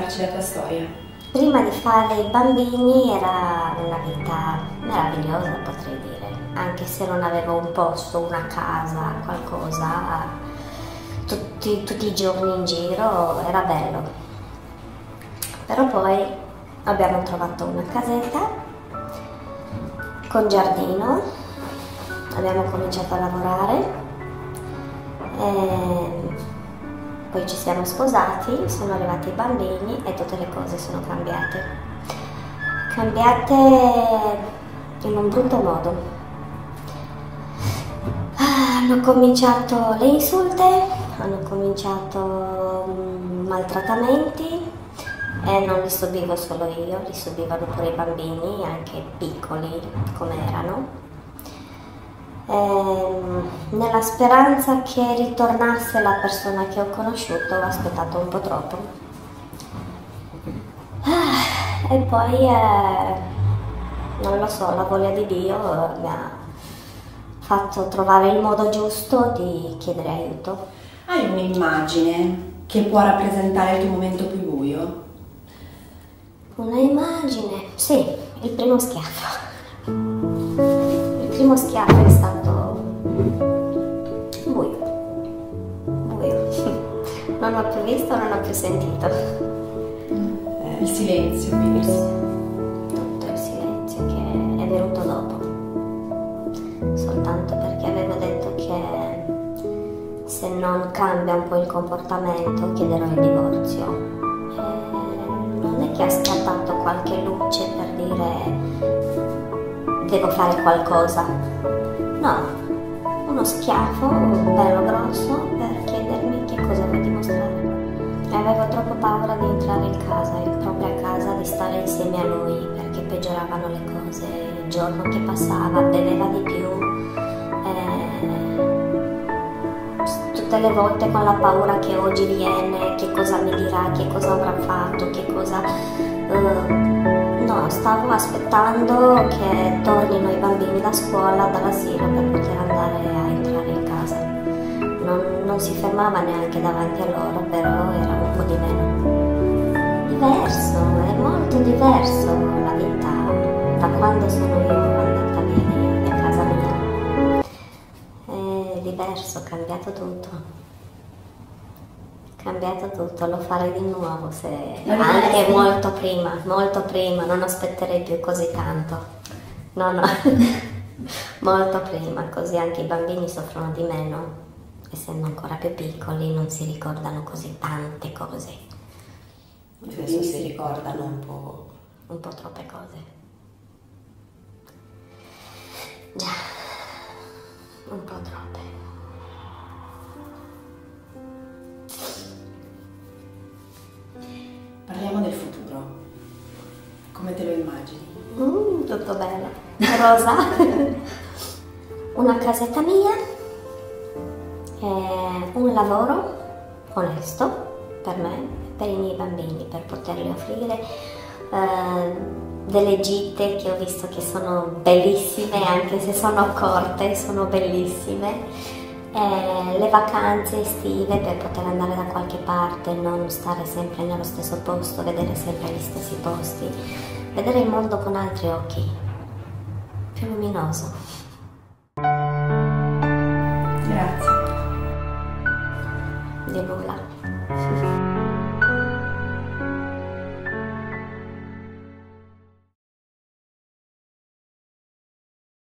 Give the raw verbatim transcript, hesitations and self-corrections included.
raccontarci la tua storia. Prima di fare i bambini era una vita meravigliosa, potrei dire, anche se non avevo un posto, una casa, qualcosa, tutti, tutti i giorni in giro, era bello. Però poi abbiamo trovato una casetta con giardino, abbiamo cominciato a lavorare, e poi ci siamo sposati, sono arrivati i bambini e tutte le cose sono cambiate. Cambiate in un brutto modo. Hanno cominciato le insulte, hanno cominciato maltrattamenti e non li subivo solo io, li subivano pure i bambini, anche piccoli come erano. E, nella speranza che ritornasse la persona che ho conosciuto, ho aspettato un po' troppo. E poi, eh, non lo so, la voglia di Dio mi ha fatto trovare il modo giusto di chiedere aiuto. Hai un'immagine che può rappresentare il tuo momento più buio? Una immagine? Sì, il primo schiaffo. Il primo schiaffo è stato buio. Buio. Non ho più visto, non ho più sentito. Eh, il silenzio, quindi. Tutto il silenzio che è venuto dopo. Soltanto perché avevo detto che se non cambia un po' il comportamento chiederò il divorzio. Non è che ha scattato qualche luce per dire devo fare qualcosa. No, uno schiaffo bello grosso per chiedermi che cosa vuoi dimostrare. Avevo troppo paura di entrare in casa, in propria casa, di stare insieme a lui perché peggioravano le cose. Il giorno che passava beveva di più. Tutte le volte con la paura che oggi viene, che cosa mi dirà, che cosa avrà fatto, che cosa... Uh, no, stavo aspettando che tornino i bambini da scuola, dall'asilo per poter andare a entrare in casa. Non, non si fermava neanche davanti a loro, però era un po' di meno. Diverso, è molto diverso la vita da quando sono io andata via a casa mia. Diverso, cambiato tutto, cambiato tutto, lo farei di nuovo se anche molto prima, molto prima, non aspetterei più così tanto, no no, molto prima, così anche i bambini soffrono di meno, essendo ancora più piccoli non si ricordano così tante cose, adesso si ricordano un po', un po' troppe cose, già, un po' troppe. Parliamo del futuro. Come te lo immagini? Mm, tutto bello. Rosa. Una casetta mia. E un lavoro onesto per me, per i miei bambini, per poterli offrire. Eh, delle gite che ho visto che sono bellissime, anche se sono corte, sono bellissime. Eh, le vacanze estive per poter andare da qualche parte, non stare sempre nello stesso posto, vedere sempre gli stessi posti, vedere il mondo con altri occhi, più luminoso. Grazie. Di nulla.